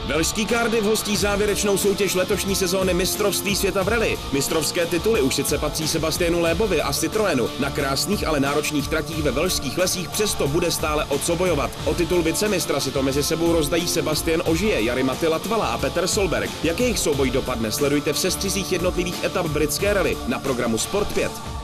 Velšský Cardiff hostí závěrečnou soutěž letošní sezóny mistrovství světa v rally. Mistrovské tituly už sice patří Sebastianu Loebovi a Citroenu. Na krásných, ale náročných tratích ve velšských lesích přesto bude stále o co bojovat. O titul vicemistra si to mezi sebou rozdají Sebastian Ogier, Jari-Matti Latvala a Peter Solberg. Jak jejich souboj dopadne, sledujte v sestřizích jednotlivých etap britské rally na programu Sport 5.